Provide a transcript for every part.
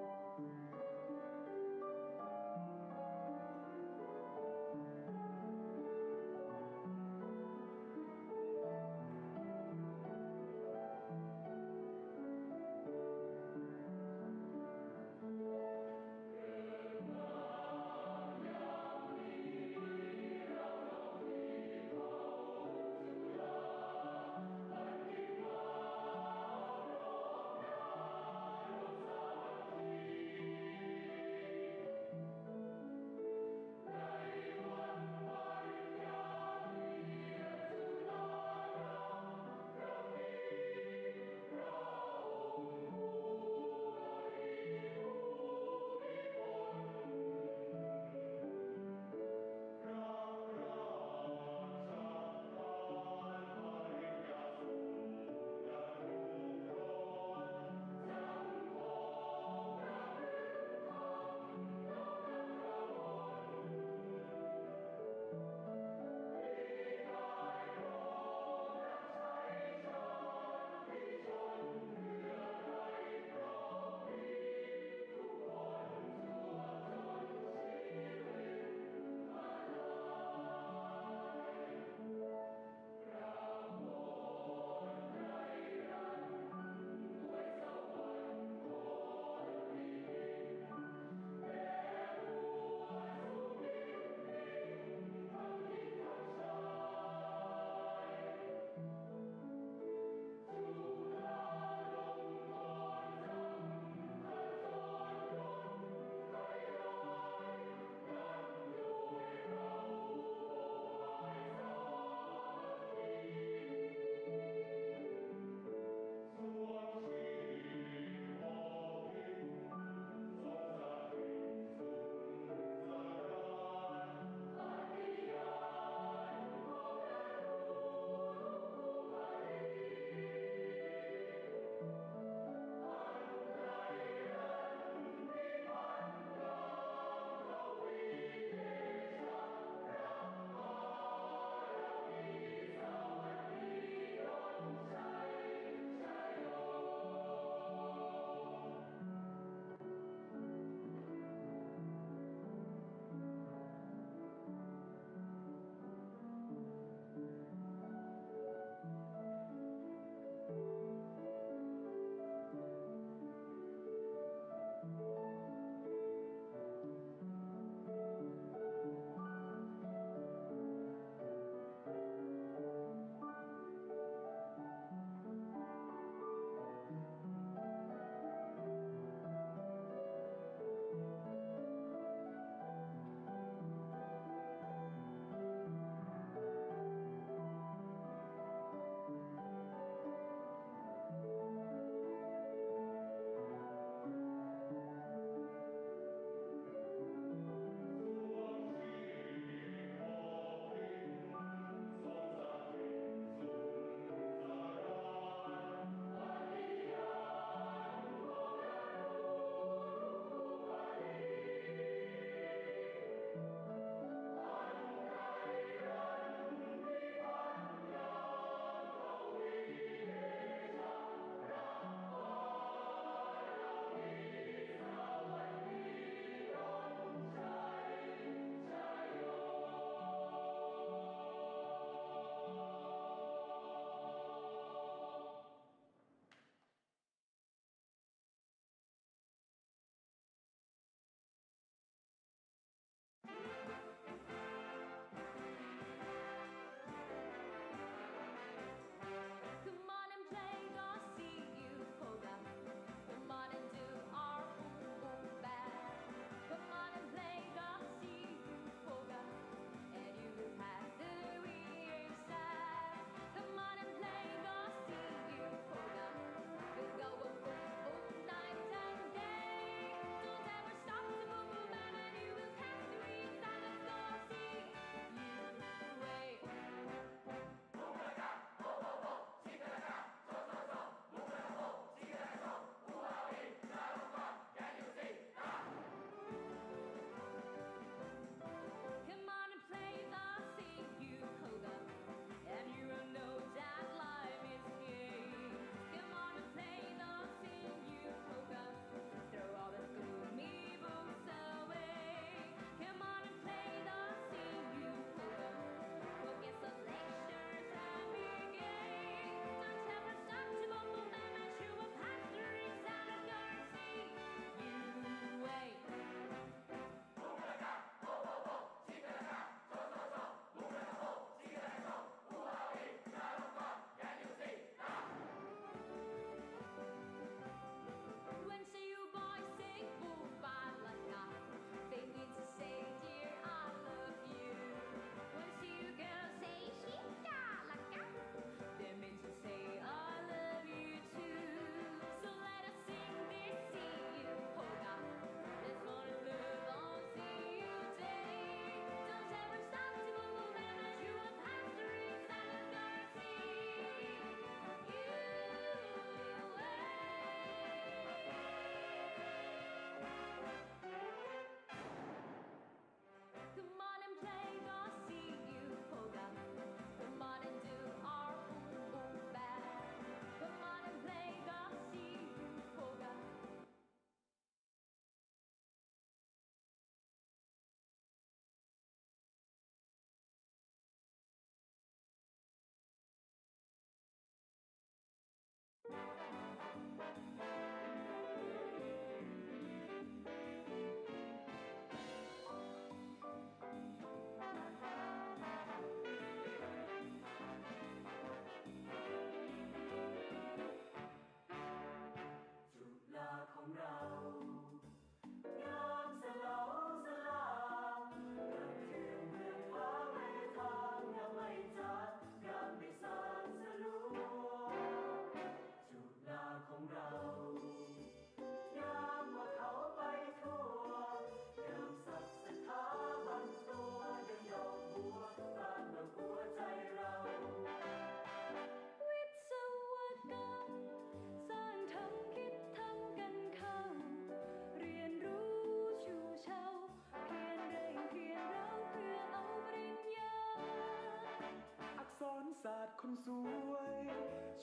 Amen.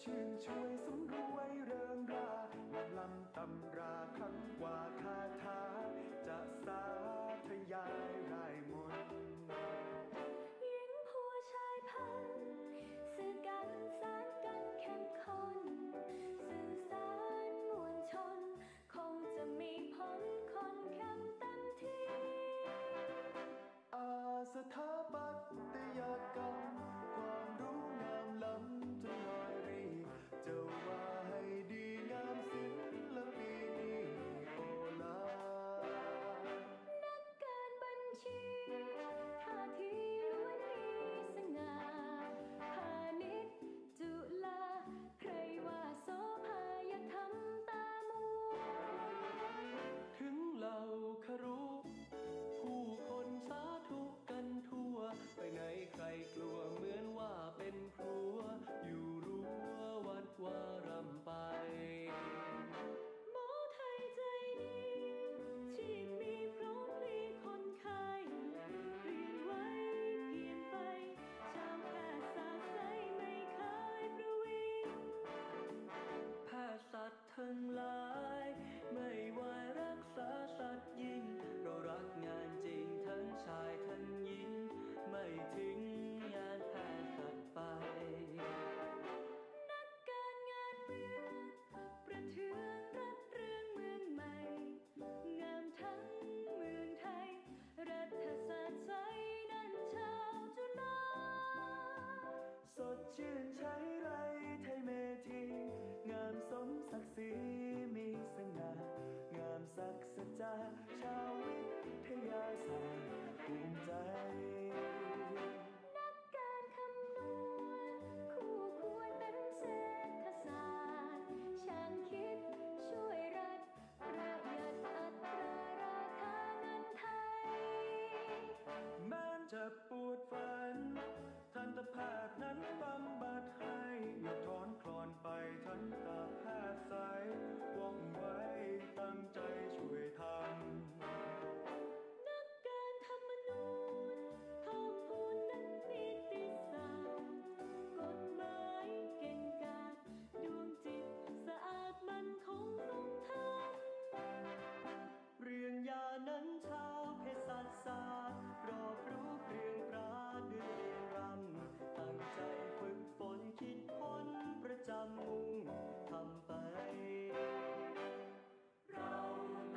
ชื่นช่วยสำรวยเริงราลำตำราคำกว่าคาถาจะสาธยายรายมนต์หญิงผู้ชายพันสื่อกันสารกันเข้มข้นสื่อสารมวลชนคงจะมีผลคนเข้มเต็มที่สถาปัตยกรรมความรู้งามล้ำจนลอยรีจะว่าให้ดีงามศิลปีนี้โอลานักการบัญชีท่าทีล้วนมีสง่าพาณิชย์จุฬาใครว่าโสภาอย่าทำตามัวถึงเหล่าครุผู้คนสาธุกันทั่วไปไหนใครกลัวเหมือนว่าเป็นครัวอยู่รั้ววัดวารำไปหมอไทยใจดีชีพมีพร้อมพลีคนไข้เรียนไว้เพียงไปชาวแพทย์ศาสตร์ใสไม่เคยประวิงแพทย์สัตว์ทั้งหลายไม่ว่ารักษาสัตว์ยิ่งเรารักงานจริงทั้งชายทั้งหญิงไม่ทิ้งงานแพทย์สัตว์ไปนักการงานเมืองประเทืองรัฐเรื่องเมืองใหม่งามทั้งเมืองไทยรัฐศาสตร์ใสนั่นชาวจุฬาสดชื่นใช้ไรไทยเมธีงามสมศักดิ์ศรีมีสง่างามศักดิ์สัจจาชาววิทยาศาสตร์ภูมิใจนักการคำนวณคู่ควรเป็นเศรษฐศาสตร์ช่างคิดช่วยรัฐประหยัดอัตราราคาเงินไทยแม้จะปวดฝันทันตแพทย์นั้นบำบัดให้อย่าถอนคลอนไปทันตแพทย์ใสว่องไวตั้งใจช่วยทำนักการธรรมนูญทองพูนนักนิติศาสตร์กฎหมายเก่งกาจดวงจิตสะอาดมั่นคงทรงธรรมเรียนยานั้นชาวเภสัชศาสตร์รอบรู้เพียงปราดด้วยเรียนรำตั้งใจฝึกฝนคิดค้นประจำมุ่งทำไปเรา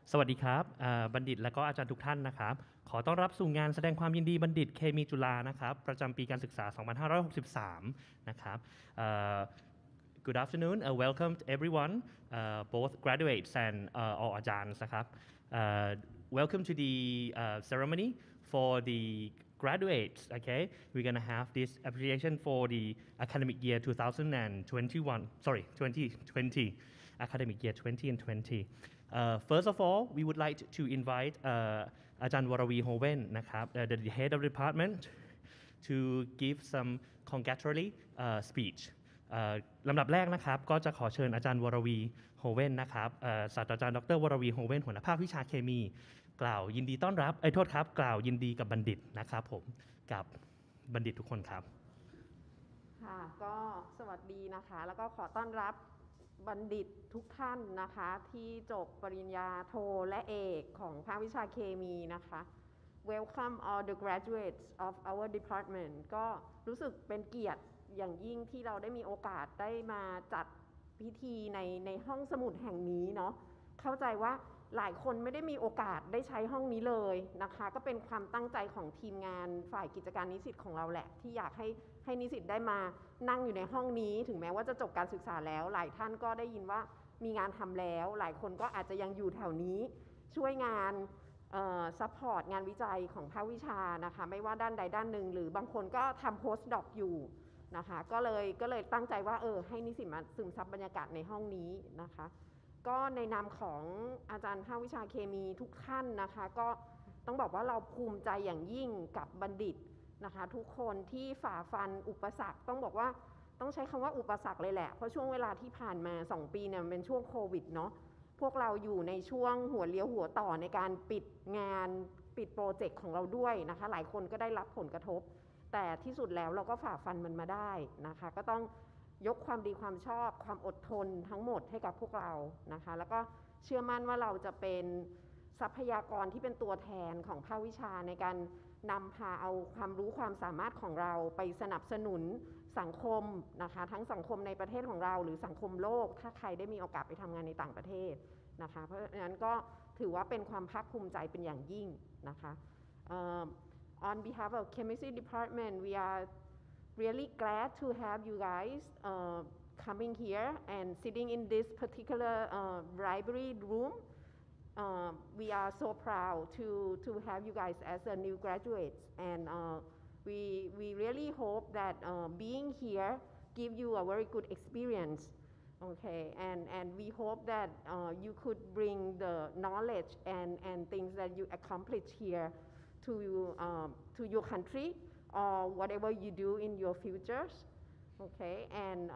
สวัสดีครับบัณฑิตและก็อาจารย์ทุกท่านนะครับขอต้อนรับสู่งานแสดงความยินดีบัณฑิตเคมีจุฬานะครับประจำปีการศึกษา 2563 นะครับ Good afternoon, welcome to everyone, both graduates and all ajans นะครับ Welcome to the ceremony for the graduates. Okay, we're gonna have this appreciation for the academic year 2021. Sorry, 2020, academic year 20 and 20. First of all, we would like to invite Ajahn Warawi Hoven, the head of the department, to give some congratulatory speech. ลำดับแรกนะครับก็จะขอเชิญอาจารย์วรวีโฮเว่นนะครับศาสตราจารย์ดรวรวีโฮเว่นหัวหน้าภาควิชาเคมีกล่าวยินดีต้อนรับโทษครับกล่าวยินดีกับบัณฑิตนะครับผมกับบัณฑิตทุกคนครับค่ะก็สวัสดีนะคะแล้วก็ขอต้อนรับบัณฑิตทุกท่านนะคะที่จบปริญญาโทและเอกของภาควิชาเคมีนะคะ Welcome all the graduates of our department ก็รู้สึกเป็นเกียรติอย่างยิ่งที่เราได้มีโอกาสได้มาจัดพิธีในห้องสมุดแห่งนี้เนาะเข้าใจว่าหลายคนไม่ได้มีโอกาสได้ใช้ห้องนี้เลยนะคะก็เป็นความตั้งใจของทีมงานฝ่ายกิจการนิสิตของเราแหละที่อยากให้นิสิตได้มานั่งอยู่ในห้องนี้ถึงแม้ว่าจะจบการศึกษาแล้วหลายท่านก็ได้ยินว่ามีงานทำแล้วหลายคนก็อาจจะยังอยู่แถวนี้ช่วยงานซัพพอร์ตงานวิจัยของภาควิชานะคะไม่ว่าด้านใดด้านหนึ่งหรือบางคนก็ทำโพสต์ด็อกอยู่นะคะก็เลยตั้งใจว่าให้นิสิตมาซึมซับบรรยากาศในห้องนี้นะคะก็ในนามของอาจารย์ภาควิชาเคมีทุกท่านนะคะก็ต้องบอกว่าเราภูมิใจอย่างยิ่งกับบัณฑิตนะคะทุกคนที่ฝ่าฟันอุปสรรคต้องบอกว่าต้องใช้คำว่าอุปสรรคเลยแหละเพราะช่วงเวลาที่ผ่านมา2ปีเนี่ยมันเป็นช่วงโควิดเนาะพวกเราอยู่ในช่วงหัวเลี้ยวหัวต่อในการปิดงานปิดโปรเจกต์ของเราด้วยนะคะหลายคนก็ได้รับผลกระทบแต่ที่สุดแล้วเราก็ฝ่าฟันมันมาได้นะคะก็ต้องยกความดีความชอบความอดทนทั้งหมดให้กับพวกเรานะคะแล้วก็เชื่อมั่นว่าเราจะเป็นทรัพยากรที่เป็นตัวแทนของภาควิชาในการนำพาเอาความรู้ความสามารถของเราไปสนับสนุนสังคมนะคะทั้งสังคมในประเทศของเราหรือสังคมโลกถ้าใครได้มีโอกาสไปทำงานในต่างประเทศนะคะเพราะฉะนั้นก็ถือว่าเป็นความภาคภูมิใจเป็นอย่างยิ่งนะคะ On behalf of Chemistry Department, we are really glad to have you guys coming here and sitting in this particular library room. We are so proud to have you guys as a new graduates, and we really hope that being here give you a very good experience. Okay, and we hope that you could bring the knowledge and things that you accomplish here to your country or whatever you do in your futures. Okay, and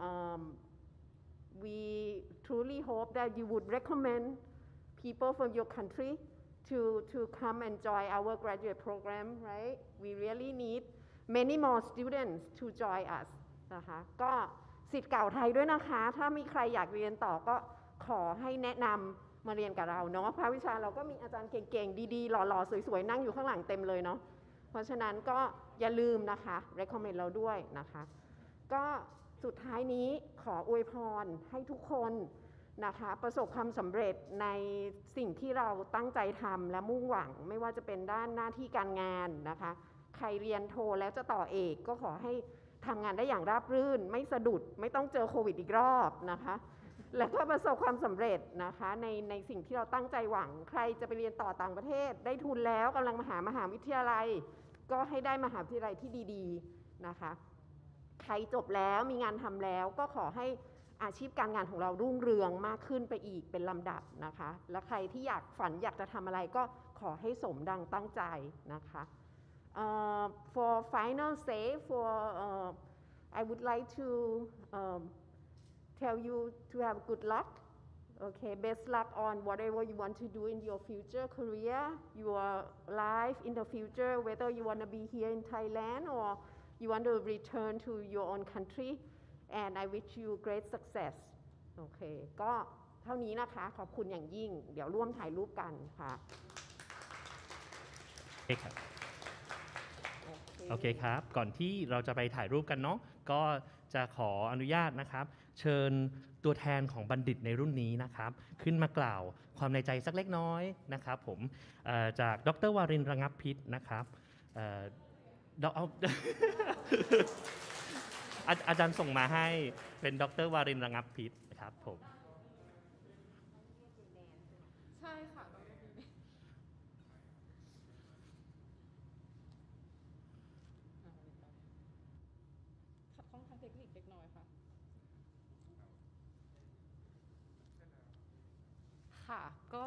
we truly hope that you would recommend people from your country to come and join our graduate program, right? We really need many more students to join us นะคะก็ศิษย์เก่าไทยด้วยนะคะถ้ามีใครอยากเรียนต่อก็ขอให้แนะนำมาเรียนกับเราเนาะภาควิชาเราก็มีอาจารย์เก่งๆดีๆหล่อๆสวยๆนั่งอยู่ข้างหลังเต็มเลยเนาะเพราะฉะนั้นก็อย่าลืมนะคะ recommend เราด้วยนะคะก็สุดท้ายนี้ขออวยพรให้ทุกคนนะคะประสบความสำเร็จในสิ่งที่เราตั้งใจทำและมุ่งหวังไม่ว่าจะเป็นด้านหน้าที่การงานนะคะใครเรียนโทแล้วจะต่อเอกก็ขอให้ทำงานได้อย่างราบรื่นไม่สะดุดไม่ต้องเจอโควิดอีกรอบนะคะและก็ประสบความสำเร็จนะคะในสิ่งที่เราตั้งใจหวังใครจะไปเรียนต่อต่างประเทศได้ทุนแล้วกำลังมหาวิทยาลัยก็ให้ได้มหาวิทยาลัยที่ดีๆนะคะใครจบแล้วมีงานทำแล้วก็ขอให้อาชีพการงานของเรารุ่งเรืองมากขึ้นไปอีกเป็นลำดับนะคะและใครที่อยากฝันอยากจะทำอะไรก็ขอให้สมดังตั้งใจนะคะ For final say for I would like to tell you to have good luck. Okay, best luck on whatever you want to do in your future career, your life in the future, whether you want to be here in Thailand or you want to return to your own country. And I wish you great success. Okay, ก็เท่านี้นะคะขอบคุณอย่างยิ่งเดี๋ยวร่วมถ่ายรูปกันค่ะโอเคครับก่อนที่เราจะไปถ่ายรูปกันเนาะก็จะขออนุญาตนะครับเชิญตัวแทนของบัณฑิตในรุ่นนี้นะครับขึ้นมากล่าวความในใจสักเล็กน้อยนะครับผมจากดร.วารินทร์ระงับพิษนะครับอาจารย์ส่งมาให้เป็นดร.วารินทร์ระงับพิษครับผมใช่ค่ะขัดข้องทางเทคนิคเล็กน้อยค่ะค่ะก็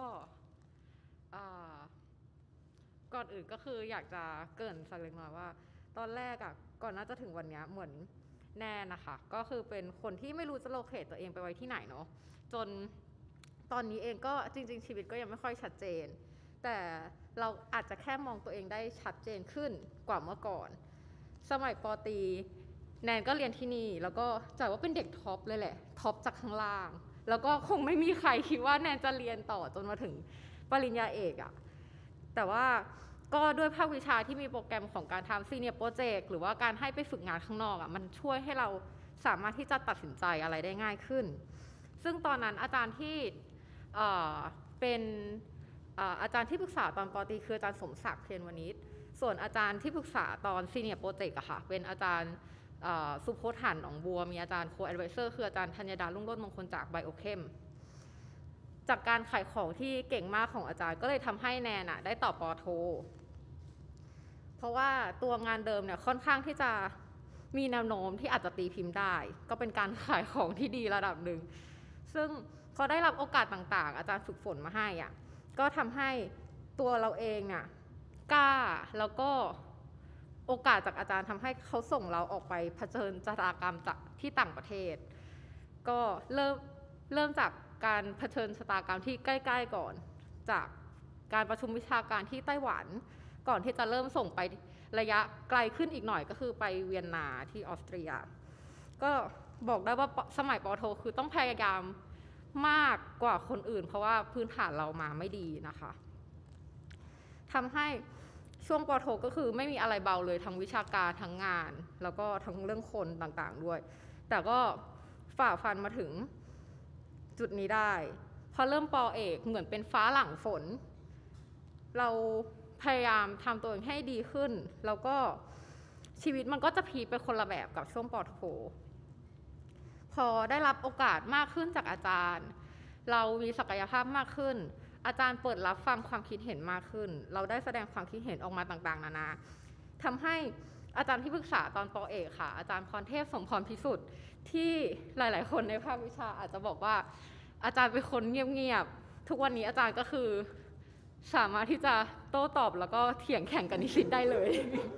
ก่อนอื่นก็คืออยากจะเกริ่นสักเล็กน้อยว่าตอนแรกก่อนน่าจะถึงวันนี้เหมือนแนนนะคะก็คือเป็นคนที่ไม่รู้จะโลเคตตัวเองไปไว้ที่ไหนเนาะจนตอนนี้เองก็จริงๆชีวิตก็ยังไม่ค่อยชัดเจนแต่เราอาจจะแค่มองตัวเองได้ชัดเจนขึ้นกว่าเมื่อก่อนสมัยป.ตรีแนนก็เรียนที่นี่แล้วก็จัดว่าเป็นเด็กท็อปเลยแหละท็อปจากข้างล่างแล้วก็คงไม่มีใครคิดว่าแนนจะเรียนต่อจนมาถึงปริญญาเอกแต่ว่าก็ด้วยภาควิชาที่มีโปรแกรมของการทำซีเนียร์โปรเจกต์หรือว่าการให้ไปฝึกงานข้างนอกมันช่วยให้เราสามารถที่จะตัดสินใจอะไรได้ง่ายขึ้นซึ่งตอนนั้นอาจารย์ที่เป็นอาจารย์ที่ปรึกษาตอนป.ตรีคืออาจารย์สมศักดิ์เทียนวณิชส่วนอาจารย์ที่ปรึกษาตอนซีเนียร์โปรเจกต์ค่ะเป็นอาจารย์สุพจน์หันหนองบัวมีอาจารย์โคแอดไวเซอร์คืออาจารย์ธัญดาลุ่งโรจน์มงคลจากไบโอเคมจากการขายของที่เก่งมากของอาจารย์ก็เลยทำให้แนนได้ต่อป.โทเพราะว่าตัวงานเดิมเนี่ยค่อนข้างที่จะมีแนวโน้มที่อาจจะตีพิมพ์ได้ก็เป็นการขายของที่ดีระดับหนึ่งซึ่งพอได้รับโอกาสต่างๆอาจารย์ฝึกฝนมาให้ก็ทำให้ตัวเราเองเนี่ยกล้าแล้วก็โอกาสจากอาจารย์ทำให้เขาส่งเราออกไปเผชิญชะตากรรมจากที่ต่างประเทศก็เริ่มจากการเผชิญชะตากรรมที่ใกล้ๆก่อนจากการประชุมวิชาการที่ไต้หวันก่อนที่จะเริ่มส่งไประยะไกลขึ้นอีกหน่อยก็คือไปเวียนนาที่ออสเตรียก็บอกได้ว่าสมัยป.โทคือต้องพยายามมากกว่าคนอื่นเพราะว่าพื้นฐานเรามาไม่ดีนะคะทำให้ช่วงป.โทก็คือไม่มีอะไรเบาเลยทั้งวิชาการทั้งงานแล้วก็ทั้งเรื่องคนต่างๆด้วยแต่ก็ฝ่าฟันมาถึงจุดนี้ได้พอเริ่มป.เอกเหมือนเป็นฟ้าหลังฝนเราพยายามทำตัวเองให้ดีขึ้นแล้วก็ชีวิตมันก็จะพีคไปคนละแบบกับช่วงป.โทพอได้รับโอกาสมากขึ้นจากอาจารย์เรามีศักยภาพมากขึ้นอาจารย์เปิดรับฟังความคิดเห็นมากขึ้นเราได้แสดงความคิดเห็นออกมาต่างๆนานาทำให้อาจารย์ที่ปรึกษาตอนป.เอกค่ะอาจารย์พรเทพสมพรพิสุทธิ์ที่หลายๆคนในภาควิชาอาจจะบอกว่าอาจารย์เป็นคนเงียบๆทุกวันนี้อาจารย์ก็คือสามารถที่จะโต้ตอบแล้วก็เถียงแข่งกับนิสิตได้เลย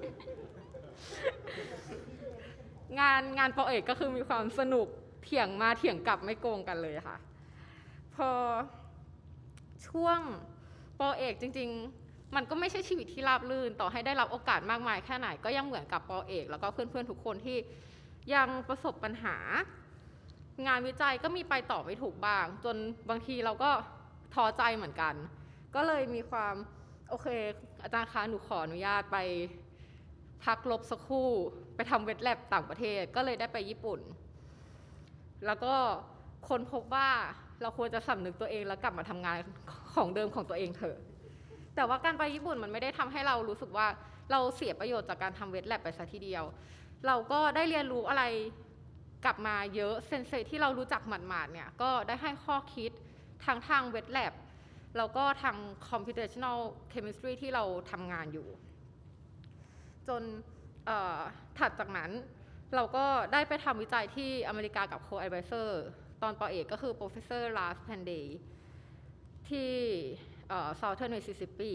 งานป.เอกก็คือมีความสนุกเถียงมาเถียงกลับไม่โกงกันเลยค่ะพอช่วงป.เอกจริงๆมันก็ไม่ใช่ชีวิตที่ราบรื่นต่อให้ได้รับโอกาสมากมายแค่ไหนก็ยังเหมือนกับป.เอกแล้วก็เพื่อนๆทุกคนที่ยังประสบปัญหางานวิจัยก็มีไปต่อไม่ถูกบ้างจนบางทีเราก็ท้อใจเหมือนกันก็เลยมีความโอเคอาจารย์คะหนูขออนุญาตไปพักลบสักครู่ไปทำเวทแลบต่างประเทศก็เลยได้ไปญี่ปุ่นแล้วก็ค้นพบว่าเราควรจะสำนึกตัวเองแล้วกลับมาทำงานของเดิมของตัวเองเถอะแต่ว่าการไปญี่ปุ่นมันไม่ได้ทำให้เรารู้สึกว่าเราเสียประโยชน์จากการทำเวทแลบไปซะทีเดียวเราก็ได้เรียนรู้อะไรกลับมาเยอะเซนเซที่เรารู้จักหมาดๆเนี่ยก็ได้ให้ข้อคิดทางเวทแลบแล้วก็ทาง computational chemistry ที่เราทำงานอยู่จนถัดจากนั้นเราก็ได้ไปทำวิจัยที่อเมริกากับ co-advisor ตอนป.เอกก็คือ professor Lars Panday ที่ Southern Mississippi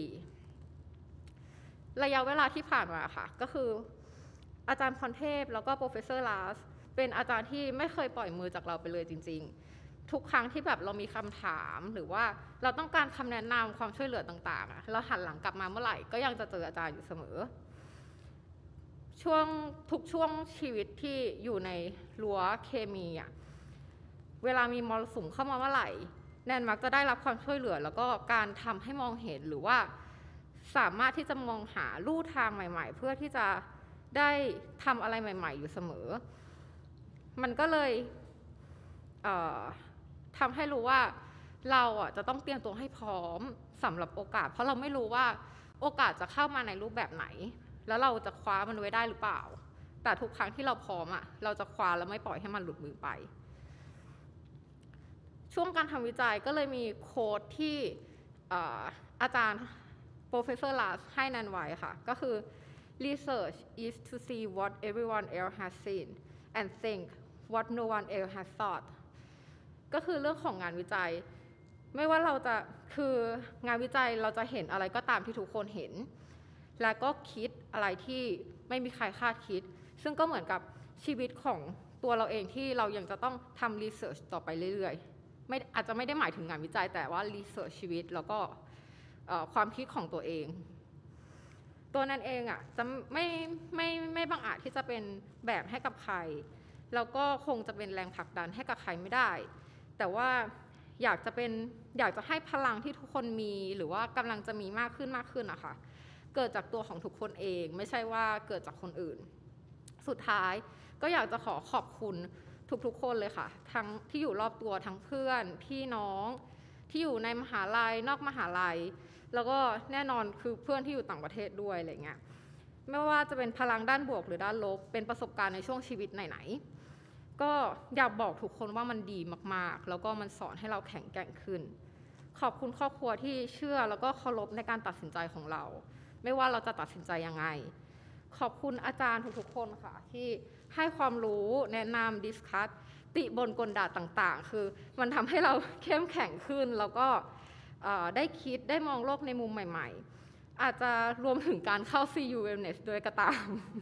ระยะเวลาที่ผ่านมาค่ะก็คืออาจารย์พรเทพแล้วก็ professor Lars เป็นอาจารย์ที่ไม่เคยปล่อยมือจากเราไปเลยจริงๆทุกครั้งที่แบบเรามีคำถามหรือว่าเราต้องการคำแนะนำความช่วยเหลือต่างๆเราหันหลังกลับมาเมื่อไหร่ก็ยังจะเจออาจารย์อยู่เสมอทุกช่วงชีวิตที่อยู่ในรั้วเคมีเวลามีมรสุมเข้ามาเมื่อไหร่แนนมักจะได้รับความช่วยเหลือแล้วก็การทำให้มองเห็นหรือว่าสามารถที่จะมองหาลู่ทางใหม่ๆเพื่อที่จะได้ทำอะไรใหม่ๆอยู่เสมอมันก็เลยทำให้รู้ว่าเราจะต้องเตรียมตัวให้พร้อมสำหรับโอกาสเพราะเราไม่รู้ว่าโอกาสจะเข้ามาในรูปแบบไหนแล้วเราจะคว้ามันไว้ได้หรือเปล่าแต่ทุกครั้งที่เราพร้อมเราจะคว้าแล้วไม่ปล่อยให้มันหลุดมือไปช่วงการทำวิจัยก็เลยมีโค้ดที่อาจารย์ Professor Lars ให้นันไว้ค่ะก็คือ research is to see what everyone else has seen and think what no one else has thought ก็คือเรื่องของงานวิจัยไม่ว่าเราจะคืองานวิจัยเราจะเห็นอะไรก็ตามที่ทุกคนเห็นแล้วก็คิดอะไรที่ไม่มีใครคาดคิดซึ่งก็เหมือนกับชีวิตของตัวเราเองที่เรายังจะต้องทำรีเสิร์ชต่อไปเรื่อยๆอาจจะไม่ได้หมายถึงงานวิจัยแต่ว่ารีเสิร์ชชีวิตแล้วก็ความคิดของตัวเองตัวนั้นเองจะไม่บังอาจที่จะเป็นแบบให้กับใครแล้วก็คงจะเป็นแรงผลักดันให้กับใครไม่ได้แต่ว่าอยากจะให้พลังที่ทุกคนมีหรือว่ากำลังจะมีมากขึ้นนะคะเกิดจากตัวของทุกคนเองไม่ใช่ว่าเกิดจากคนอื่นสุดท้ายก็อยากจะขอบคุณทุกๆคนเลยค่ะทั้งที่อยู่รอบตัวทั้งเพื่อนพี่น้องที่อยู่ในมหาลัยนอกมหาลัยแล้วก็แน่นอนคือเพื่อนที่อยู่ต่างประเทศด้วยอะไรเงี้ยไม่ว่าจะเป็นพลังด้านบวกหรือด้านลบเป็นประสบการณ์ในช่วงชีวิตไหนๆก็อยากบอกทุกคนว่ามันดีมากๆแล้วก็มันสอนให้เราแข็งแกร่งขึ้นขอบคุณครอบครัวที่เชื่อแล้วก็เคารพในการตัดสินใจของเราไม่ว่าเราจะตัดสินใจยังไงขอบคุณอาจารย์ทุกๆคนค่ะที่ให้ความรู้แนะนำดิสคัสติบนกลด่าต่างๆคือมันทำให้เราเข้มแข็งขึ้นแล้วก็ได้คิดได้มองโลกในมุมใหม่ๆอาจจะรวมถึงการเข้า CU Wellness ด้วยก็ตาม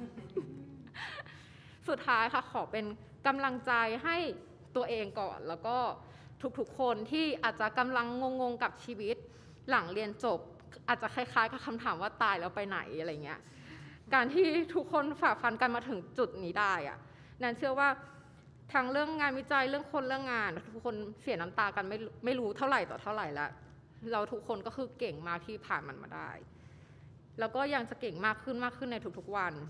สุดท้ายค่ะขอเป็นกำลังใจให้ตัวเองก่อนแล้วก็ทุกๆคนที่อาจจะกำลังงงๆกับชีวิตหลังเรียนจบอาจจะคล้ายๆกับคำถามว่าตายแล้วไปไหนอะไรเงี้ยการที่ทุกคนฝ่าฟันกันมาถึงจุดนี้ได้นันเชื่อว่าทั้งเรื่องงานวิจัยเรื่องคนเรื่องงานทุกคนเสียน้ำตากันไม่รู้เท่าไหร่ต่อเท่าไหร่แล้วเราทุกคนก็คือเก่งมากที่ผ่านมันมาได้แล้วก็ยังจะเก่งมากขึ้นในทุกๆวัน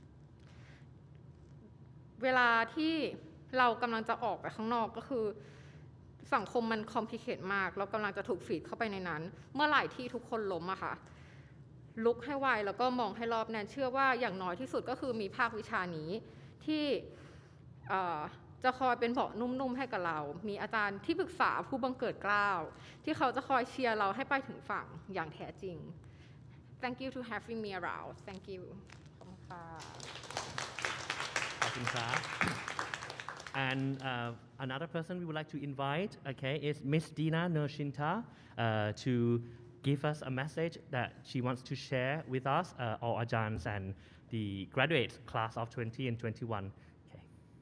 เวลาที่เรากำลังจะออกไปข้างนอกก็คือสังคมมันคอมพลีเคทมากเรากำลังจะถูกฟีดเข้าไปในนั้นเมื่อไหร่ที่ทุกคนล้มค่ะลุกให้ไวแล้วก็มองให้รอบแนนเชื่อว่าอย่างน้อยที่สุดก็คือมีภาควิชานี้ที่จะคอยเป็นเบาะนุ่มๆให้กับเรามีอาจารย์ที่ปรึกษาผู้บังเกิดเกล้าที่เขาจะคอยเชียร์เราให้ไปถึงฝั่งอย่างแท้จริง Thank you to having me around Thank you ขอบคุณค่ะขอบคุณครับ And another person we would like to invite, okay, is Miss Dina Nershinta to give us a message that she wants to share with us, all Ajans and the graduates class of 20 and 21. Okay.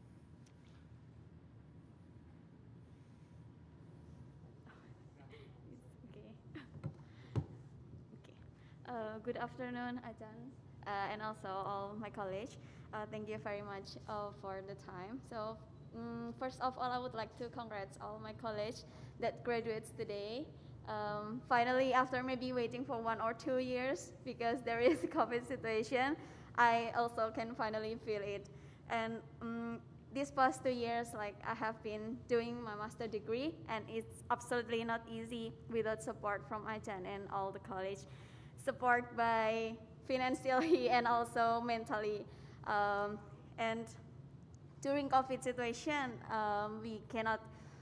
Good afternoon, Ajan, and also all my college. Thank you very much for the time. So first of all, I would like to congratulate all my college that graduates today. Finally, after maybe waiting for 1 or 2 years because there is a COVID situation, I also can finally feel it. And these past 2 years, like I have been doing my master degree, and it's absolutely not easy without support from Ajan and all the college, support by financially and also mentally. And during COVID situation, we cannot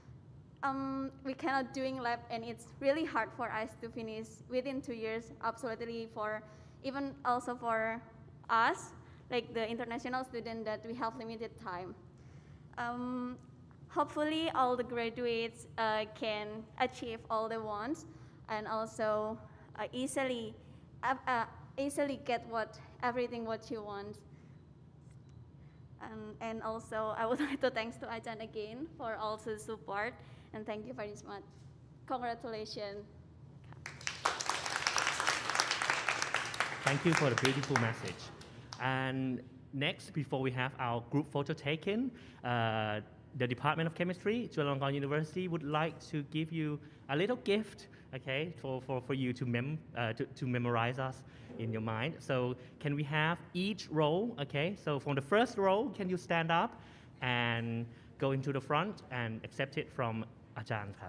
doing lab, and it's really hard for us to finish within 2 years. Absolutely, for even also for us, like the international student, that we have limited time. Hopefully, all the graduates can achieve all they want, and also easily get everything what you want. And also, I would like to thanks to Ajan again for also support, and thank you very much. Congratulations. Thank you for the beautiful message. And next, before we have our group photo taken, the Department of Chemistry, Chulalongkorn University, would like to give you a little gift, okay, for you to memorize us in your mind. So can we have each row, okay? So from the first row, can you stand up? and go into the front and accept it from อาจารย์ครับ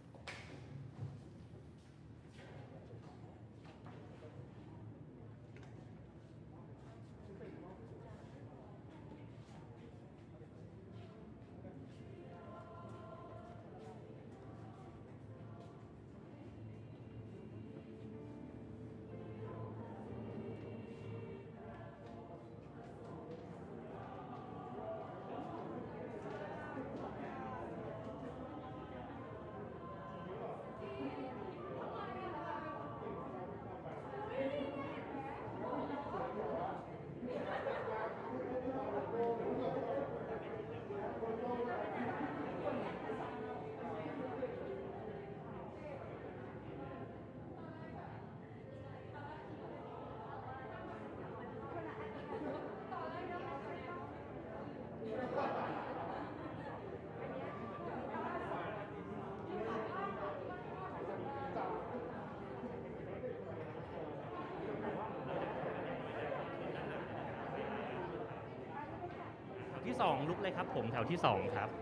ที่2ลุกเลยครับผมแถวที่2ครับ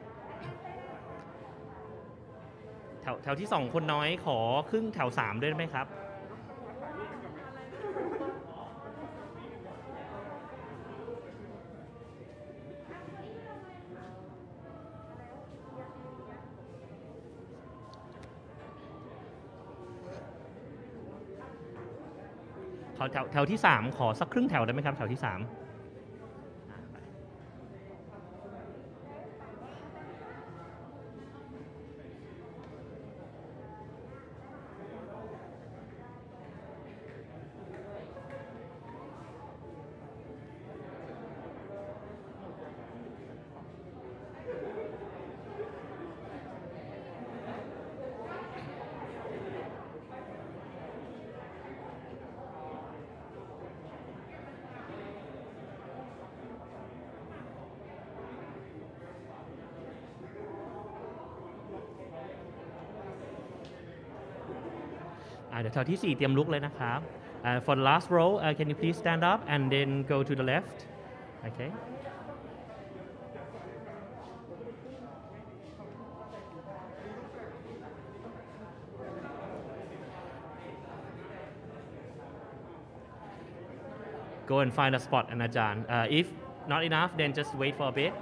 แถวที่2คนน้อยขอครึ่งแถว3ด้วยไหมครับขอแถวที่3ขอสักครึ่งแถวได้ไหมครับแถวที่3เดี๋ยวแถวที่4เตรียมลุกเลยนะครับ for the last row can you please stand up and then go to the left okay go and find a spot and อาจารย์ if not enough then just wait for a bit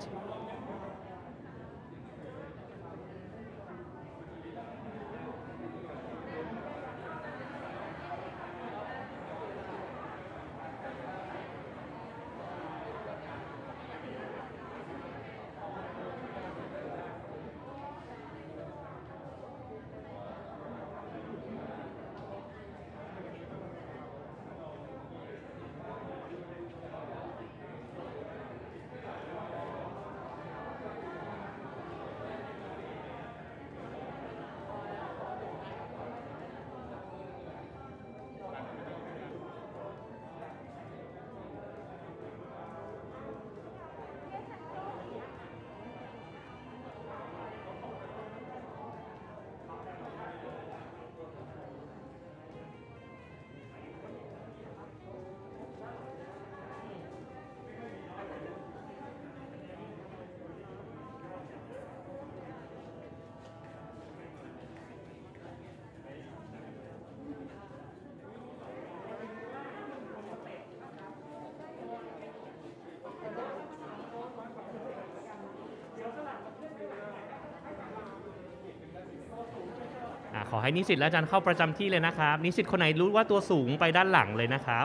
ขอให้นิสิตและอาจารย์เข้าประจำที่เลยนะครับนิสิตคนไหนรู้ว่าตัวสูงไปด้านหลังเลยนะครับ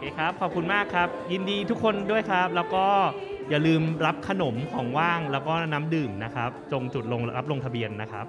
เคครับ ขอบคุณมากครับ ยินดีทุกคนด้วยครับ แล้วก็อย่าลืมรับขนมของว่างแล้วก็น้ำดื่มนะครับตรงจุดรับลงทะเบียนนะครับ